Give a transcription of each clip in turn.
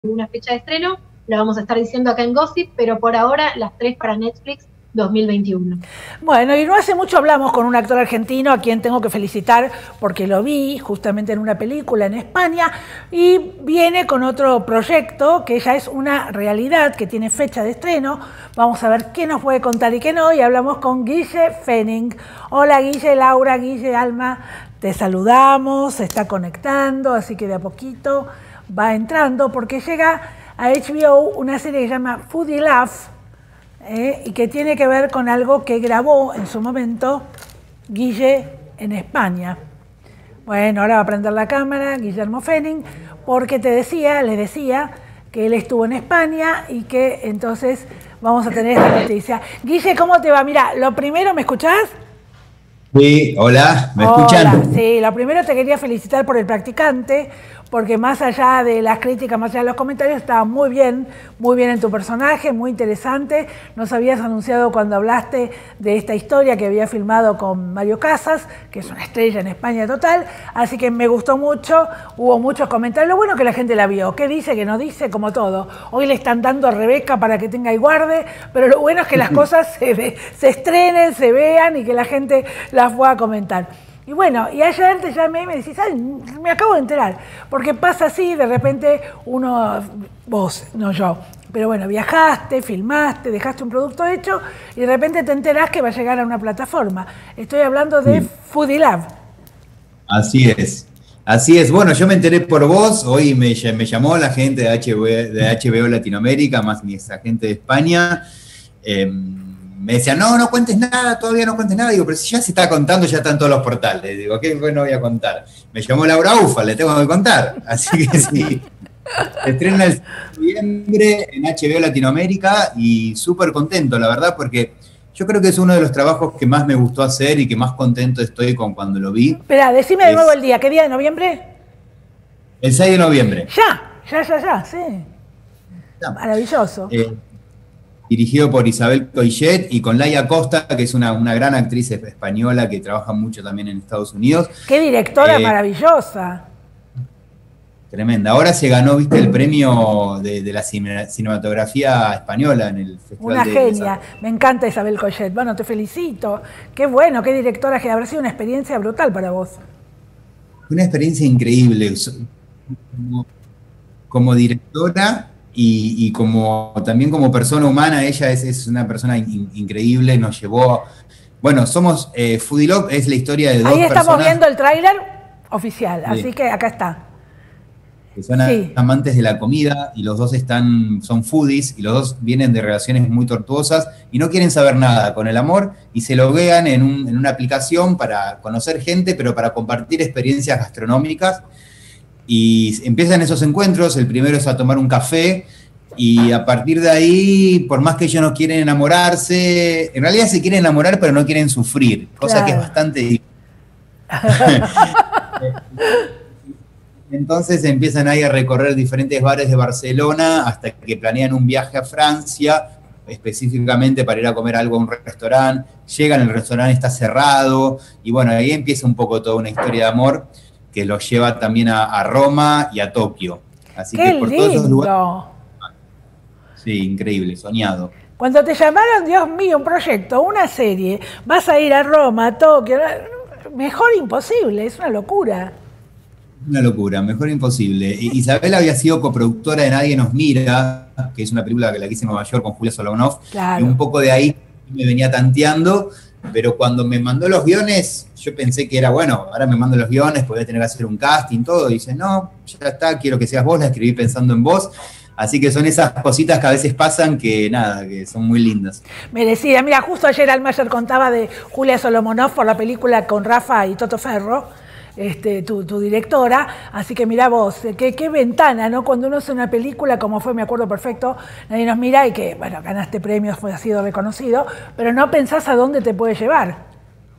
una fecha de estreno, la vamos a estar diciendo acá en Gossip, pero por ahora las 3 para Netflix 2021. Bueno, y no hace mucho hablamos con un actor argentino a quien tengo que felicitar porque lo vi justamente en una película en España y viene con otro proyecto que ya es una realidad, que tiene fecha de estreno. Vamos a ver qué nos puede contar y qué no, y hablamos con Guille Fenning. Hola Guille, Laura, Guille, Alma, te saludamos, se está conectando, así que de a poquito va entrando porque llega a HBO una serie que se llama Foodie Love, y que tiene que ver con algo que grabó en su momento Guille en España. Bueno, ahora va a prender la cámara Guillermo Fenning, porque les decía que él estuvo en España y que entonces vamos a tener esta noticia. Guille, ¿cómo te va? Mira, lo primero, ¿me escuchás? Sí, hola, ¿me escuchan? Sí, lo primero te quería felicitar por El Practicante, porque más allá de las críticas, más allá de los comentarios, estaba muy bien en tu personaje, muy interesante. Nos habías anunciado cuando hablaste de esta historia que había filmado con Mario Casas, que es una estrella en España total, así que me gustó mucho, hubo muchos comentarios. Lo bueno es que la gente la vio, qué dice, qué no dice, como todo. Hoy le están dando a Rebeca para que tenga y guarde, pero lo bueno es que las cosas se estrenen, se vean y que la gente las pueda comentar. Y bueno, y ayer te llamé y me decís, ay, me acabo de enterar, porque pasa así, de repente vos, no yo, pero bueno, viajaste, filmaste, dejaste un producto hecho y de repente te enterás que va a llegar a una plataforma. Estoy hablando de Foodie Lab. Así es. Bueno, yo me enteré por vos, hoy me llamó la gente de HBO Latinoamérica, más mi agente de España. Me decían, no cuentes nada, todavía no cuentes nada. Digo, pero si ya se está contando, ya están todos los portales. Digo, ¿qué bueno voy a contar? Me llamó Laura Ufa, le tengo que contar. Así que sí. Se estrena el 6 de noviembre en HBO Latinoamérica y súper contento, la verdad, porque yo creo que es uno de los trabajos que más me gustó hacer y que más contento estoy con cuando lo vi. Espera, decime de nuevo el día. ¿Qué día de noviembre? El 6 de noviembre. Ya, sí. Maravilloso. Dirigido por Isabel Coixet y con Laia Costa, que es una gran actriz española que trabaja mucho también en Estados Unidos. ¡Qué directora maravillosa! Tremenda. Ahora se ganó, viste, el premio de la cinematografía española en el Festival Una genia. Me encanta Isabel Coixet. Bueno, te felicito. Qué bueno, qué directora, que habrá sido una experiencia brutal para vos. Una experiencia increíble. Como directora y también como persona humana, ella es una persona increíble, nos llevó... Bueno, somos Foodie Love, es la historia de dos personas... Ahí estamos viendo el tráiler oficial, sí. Así que acá está. Que son amantes de la comida y los dos son foodies y los dos vienen de relaciones muy tortuosas y no quieren saber nada con el amor y se loguean en una aplicación para conocer gente, pero para compartir experiencias gastronómicas. Y empiezan esos encuentros, el primero es a tomar un café y a partir de ahí, por más que ellos no quieren enamorarse, en realidad se quieren enamorar pero no quieren sufrir, cosa que es bastante difícil. Entonces empiezan ahí a recorrer diferentes bares de Barcelona hasta que planean un viaje a Francia, específicamente para ir a comer algo a un restaurante. Llegan, el restaurante está cerrado y bueno, ahí empieza un poco toda una historia de amor que los lleva también a Roma y a Tokio. Así ¡qué que por lindo! todos esos lugares. Sí, increíble, soñado. Cuando te llamaron, Dios mío, un proyecto, una serie, vas a ir a Roma, a Tokio, mejor imposible, es una locura. Una locura, mejor imposible. Isabel había sido coproductora de Nadie nos mira, que es una película que la hice en Nueva York con Julia Solomonov, claro. Y un poco de ahí me venía tanteando. Pero cuando me mandó los guiones, yo pensé que era, bueno, ahora me mando los guiones, voy a tener que hacer un casting, todo. Y dice, no, ya está, quiero que seas vos, la escribí pensando en vos. Así que son esas cositas que a veces pasan que nada, que son muy lindas. Merecida. Mira, justo ayer Almayer contaba de Julia Solomonov por la película con Rafa y Toto Ferro, tu directora, así que mirá vos, qué ventana, ¿no? Cuando uno hace una película, como fue, me acuerdo perfecto, Nadie nos mira, y que, bueno, ganaste premios, has sido reconocido, pero no pensás a dónde te puede llevar.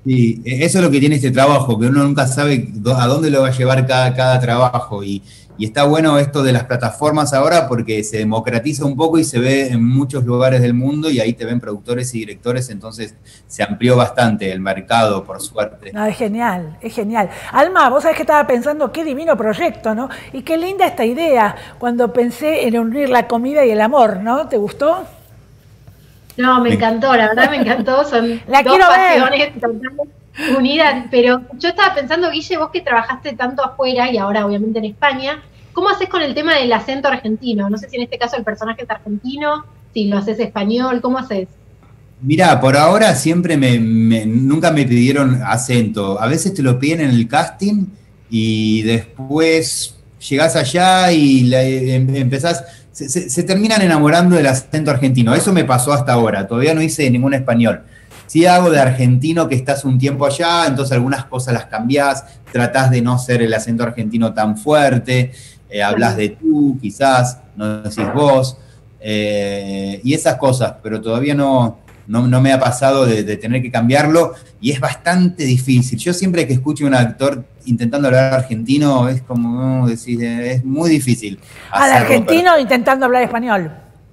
Sí, eso es lo que tiene este trabajo, que uno nunca sabe a dónde lo va a llevar cada trabajo. Y está bueno esto de las plataformas ahora porque se democratiza un poco y se ve en muchos lugares del mundo y ahí te ven productores y directores, entonces se amplió bastante el mercado, por suerte. No, es genial, es genial. Alma, vos sabés que estaba pensando, qué divino proyecto, ¿no? Y qué linda esta idea cuando pensé en unir la comida y el amor, ¿no? ¿Te gustó? No, me encantó, la verdad me encantó, son La dos quiero pasiones totalmente unidas, pero yo estaba pensando, Guille, vos que trabajaste tanto afuera y ahora obviamente en España, ¿cómo haces con el tema del acento argentino? No sé si en este caso el personaje es argentino, si lo haces español, ¿cómo haces? Mirá, por ahora siempre nunca me pidieron acento. A veces te lo piden en el casting y después llegás allá y empezás, se terminan enamorando del acento argentino. Eso me pasó hasta ahora, todavía no hice ningún español. Sí hago de argentino que estás un tiempo allá, entonces algunas cosas las cambiás, tratás de no ser el acento argentino tan fuerte, hablas de tú, quizás, no decís vos, y esas cosas, pero todavía no me ha pasado de tener que cambiarlo y es bastante difícil. Yo siempre que escucho a un actor intentando hablar argentino es como decir, es muy difícil. Al argentino intentando hablar español.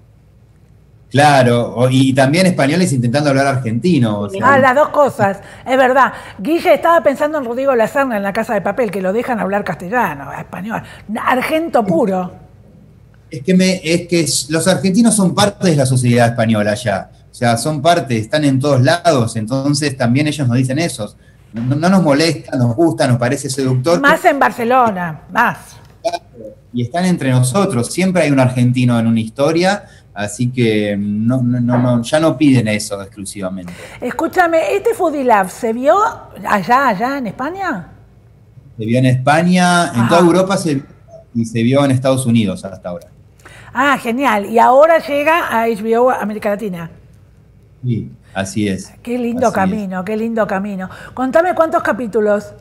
Claro, y también españoles intentando hablar argentino. O sea, las dos cosas, es verdad. Guille, estaba pensando en Rodrigo Lazarna en La Casa de Papel, que lo dejan hablar castellano, español, argento puro. Es que los argentinos son parte de la sociedad española ya. O sea, son parte, están en todos lados, entonces también ellos nos dicen eso. No nos molesta, nos gusta, nos parece seductor. Más en Barcelona, más. Y están entre nosotros, siempre hay un argentino en una historia, así que ya no piden eso exclusivamente. Escúchame, ¿este Foodie Lab se vio allá en España? Se vio en España, en toda Europa y se vio en Estados Unidos hasta ahora. Ah, genial. Y ahora llega a HBO América Latina. Sí, así es. Qué lindo camino, qué lindo camino. Contame cuántos capítulos.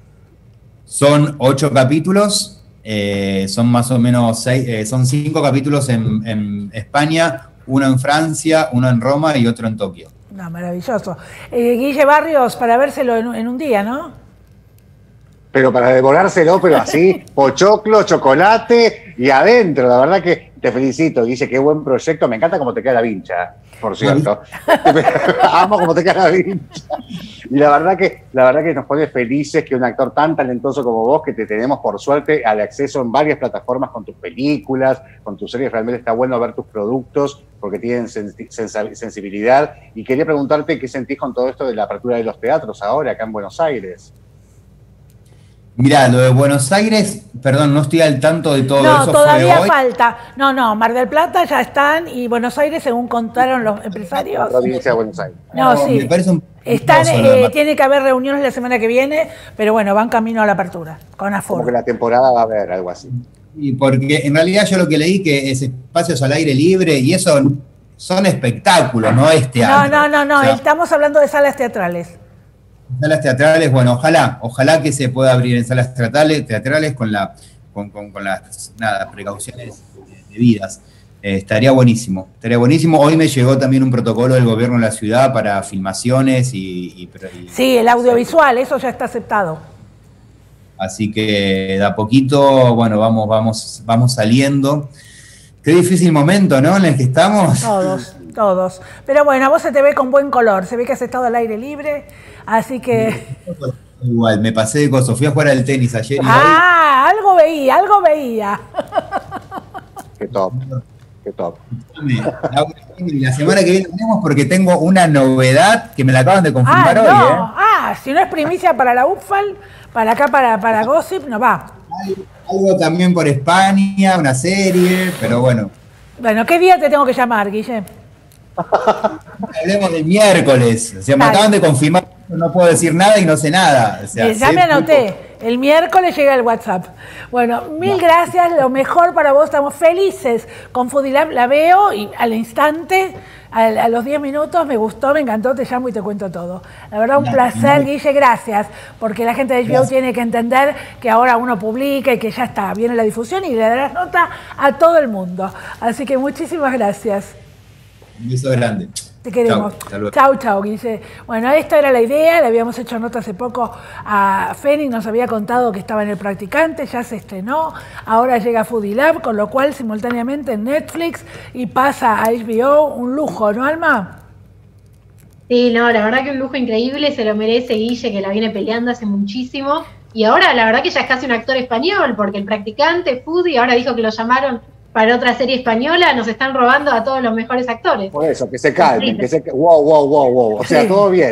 Son 8 capítulos, son más o menos 6, son 5 capítulos en España, 1 en Francia, 1 en Roma y otro en Tokio. No, maravilloso. Guille Barrios, para vérselo en un día, ¿no? Pero para devorárselo, pero así, pochoclo, chocolate y adentro. La verdad que te felicito, Guille, qué buen proyecto. Me encanta cómo te queda la vincha, por cierto. Amo cómo te queda la vincha. Y la verdad que nos pone felices que un actor tan talentoso como vos, que te tenemos por suerte al acceso en varias plataformas con tus películas, con tus series, realmente está bueno ver tus productos porque tienen sensibilidad. Y quería preguntarte qué sentís con todo esto de la apertura de los teatros ahora acá en Buenos Aires. Mirá, lo de Buenos Aires, perdón, no estoy al tanto de todo eso. No, todavía falta. No, Mar del Plata ya están y Buenos Aires, según contaron los empresarios. La provincia de Buenos Aires. No, sí. Me parece tiene que haber reuniones la semana que viene, pero bueno, van camino a la apertura, con aforo. Como que la temporada va a haber algo así. Y porque en realidad yo lo que leí que es espacios al aire libre y eso son espectáculos, no es teatro. No, o sea, estamos hablando de salas teatrales. Salas teatrales, bueno, ojalá que se pueda abrir en salas teatrales con las precauciones debidas. Estaría buenísimo. Hoy me llegó también un protocolo del gobierno de la ciudad para filmaciones sí, el audiovisual, eso ya está aceptado. Así que de a poquito, bueno, vamos saliendo. Qué difícil momento, ¿no? En el que estamos. Todos. Pero bueno, a vos se te ve con buen color, se ve que has estado al aire libre, así que... Igual, me pasé de cosas, fui a jugar al tenis ayer y algo veía. Qué top. La semana que viene tenemos porque tengo una novedad que me la acaban de confirmar hoy. Si no es primicia para la UFAL, para acá, para Gossip, no va. Algo también por España, una serie, pero bueno. Bueno, ¿qué día te tengo que llamar, Guille? Hablemos del miércoles. O sea, me acaban de confirmar, no puedo decir nada y no sé nada. O sea, ya me anoté. El miércoles llega el WhatsApp. Bueno, mil gracias, lo mejor para vos. Estamos felices con Foodie Lab. La veo y al instante, a los 10 minutos, me gustó, me encantó, te llamo y te cuento todo. La verdad, un placer, Guille, gracias. Porque la gente de HBO tiene que entender que ahora uno publica y que ya está, viene la difusión y le darás nota a todo el mundo. Así que muchísimas gracias. Un beso grande. Te queremos. Chau, Chau, chau, Guille. Bueno, esta era la idea, le habíamos hecho nota hace poco a Fénix, nos había contado que estaba en El Practicante, ya se estrenó, ahora llega a Foodie Lab, con lo cual simultáneamente en Netflix y pasa a HBO, un lujo, ¿no, Alma? Sí, no, la verdad que un lujo increíble, se lo merece Guille, que la viene peleando hace muchísimo. Y ahora la verdad que ya es casi un actor español, porque El Practicante, Foodie, ahora dijo que lo llamaron para otra serie española, nos están robando a todos los mejores actores. Por eso, que se calmen, wow. O sea, todo bien.